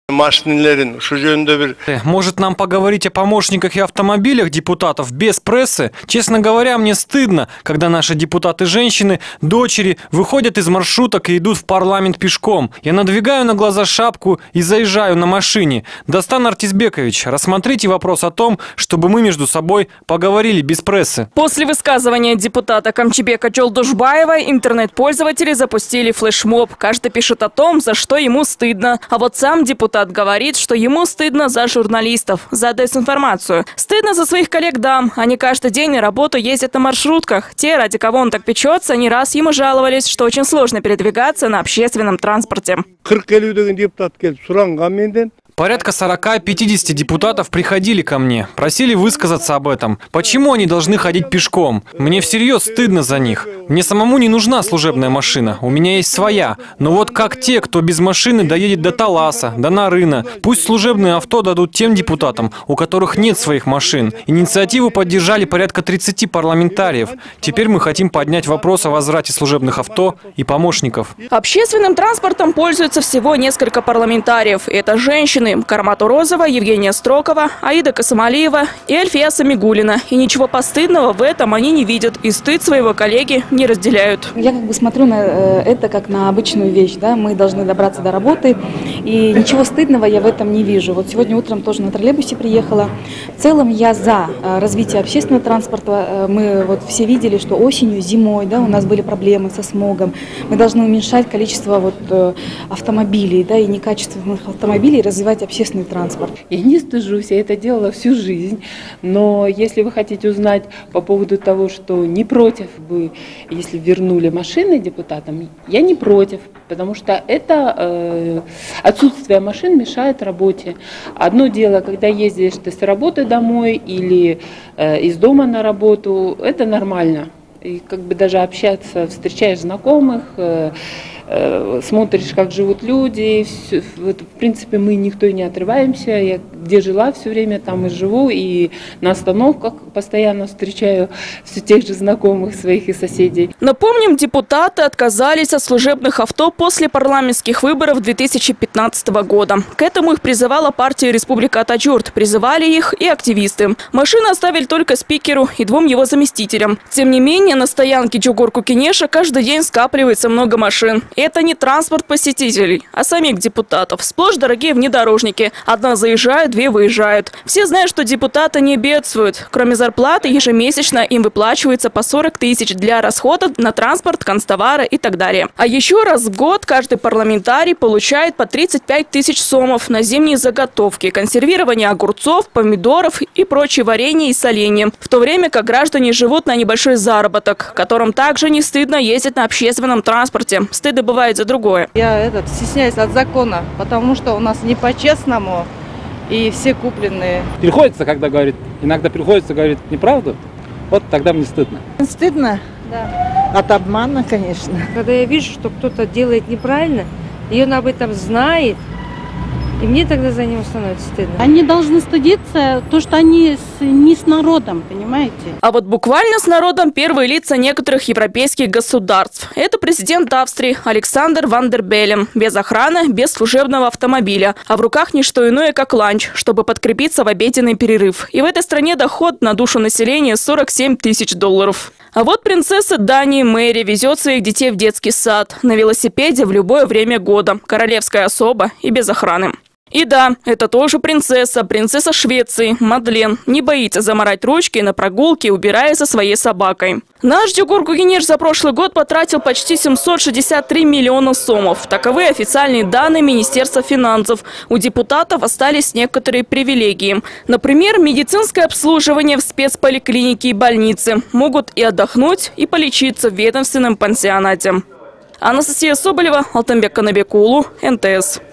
Может, нам поговорить о помощниках и автомобилях депутатов без прессы? Честно говоря, мне стыдно, когда наши депутаты-женщины, дочери, выходят из маршруток и идут в парламент пешком. Я надвигаю на глаза шапку и заезжаю на машине. Дастан Артисбекович, рассмотрите вопрос о том, чтобы мы между собой поговорили без прессы. После высказывания депутата Камчибека Жолдушбаева интернет-пользователи запустили флешмоб. Каждый пишет о том, за что ему стыдно. А вот сам депутат говорит, что ему стыдно за журналистов, за дезинформацию. Стыдно за своих коллег дам. Они каждый день на работу ездят на маршрутках. Те, ради кого он так печется, не раз ему жаловались, что очень сложно передвигаться на общественном транспорте. Порядка 40-50 депутатов приходили ко мне, просили высказаться об этом. Почему они должны ходить пешком? Мне всерьез стыдно за них. Мне самому не нужна служебная машина, у меня есть своя. Но вот как те, кто без машины доедет до Таласа, до Нарына. Пусть служебные авто дадут тем депутатам, у которых нет своих машин. Инициативу поддержали порядка 30 парламентариев. Теперь мы хотим поднять вопрос о возврате служебных авто и помощников. Общественным транспортом пользуются всего несколько парламентариев. Это женщины. Кармат Урозова, Евгения Строкова, Аида Касамалиева и Альфия Самигуллина. И ничего постыдного в этом они не видят. И стыд своего коллеги не разделяют. Я смотрю на это как на обычную вещь. Да? Мы должны добраться до работы. И ничего стыдного я в этом не вижу. Вот сегодня утром тоже на троллейбусе приехала. В целом я за развитие общественного транспорта. Мы все видели, что осенью, зимой у нас были проблемы со смогом. Мы должны уменьшать количество автомобилей, и некачественных автомобилей, развивать общественный транспорт. Я не стыжусь, я это делала всю жизнь, но если вы хотите узнать по поводу того, что не против бы, если вернули машины депутатам, я не против, потому что это отсутствие машин мешает работе. Одно дело, когда ездишь ты с работы домой или из дома на работу, это нормально. И даже общаться, встречаешь знакомых, смотришь, как живут люди. В принципе, мы никто и не отрываемся. Я где жила все время, там и живу. И на остановках постоянно встречаю все тех же знакомых своих и соседей. Напомним, депутаты отказались от служебных авто после парламентских выборов 2015 года. К этому их призывала партия Республика Атачурт. Призывали их и активисты. Машины оставили только спикеру и 2 его заместителям. Тем не менее, на стоянке Чугур-Кукинеша каждый день скапливается много машин. Это не транспорт посетителей, а самих депутатов. Сплошь дорогие внедорожники. Одна заезжает, 2 выезжают. Все знают, что депутаты не бедствуют. Кроме зарплаты, ежемесячно им выплачивается по 40 тысяч для расходов на транспорт, канцтовары и так далее. А еще раз в год каждый парламентарий получает по 35 тысяч сомов на зимние заготовки, консервирование огурцов, помидоров и прочее варенье и соленье. В то время как граждане живут на небольшой заработок, которым также не стыдно ездить на общественном транспорте. Стыдно бывает за другое. Я стесняюсь от закона, потому что у нас не по-честному и все купленные. Приходится, иногда приходится говорить неправду, вот тогда мне стыдно. Стыдно? Да. От обмана, конечно. Когда я вижу, что кто-то делает неправильно, и он об этом знает, и мне тогда за него становится стыдно. Они должны стыдиться, то, что они не с народом, понимаете? А вот буквально с народом первые лица некоторых европейских государств. Это президент Австрии Александр Ван дер Беллен. Без охраны, без служебного автомобиля. А в руках не что иное, как ланч, чтобы подкрепиться в обеденный перерыв. И в этой стране доход на душу населения $47 тысяч. А вот принцесса Дании Мэри везет своих детей в детский сад. На велосипеде в любое время года. Королевская особа и без охраны. И да, это тоже принцесса Швеции, Мадлен. Не боится заморать ручки на прогулке, убирая за своей собакой. Наш Чугур-Кукинеш за прошлый год потратил почти 763 миллиона сомов. Таковы официальные данные Министерства финансов. У депутатов остались некоторые привилегии. Например, медицинское обслуживание в спецполиклинике и больнице. Могут и отдохнуть, и полечиться в ведомственном пансионате. Анастасия Соболева, Алтынбек Канабекулу, НТС.